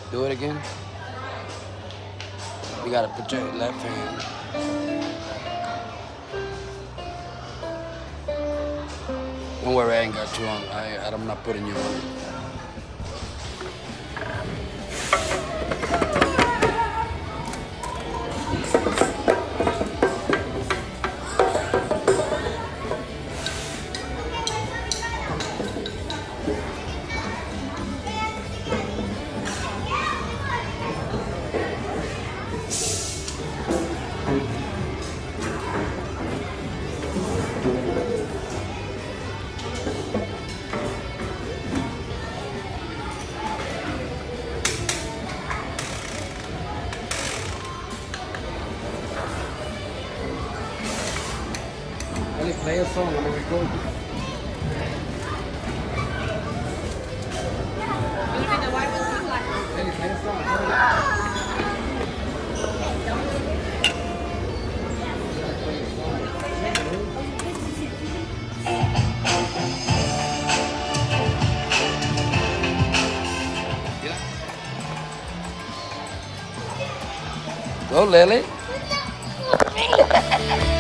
Do it again. You gotta put your left hand. Don't worry, I ain't got you on. I'm not putting you on. Play a song, I'm gonna record you. Ellie, play a song. Go, Lily.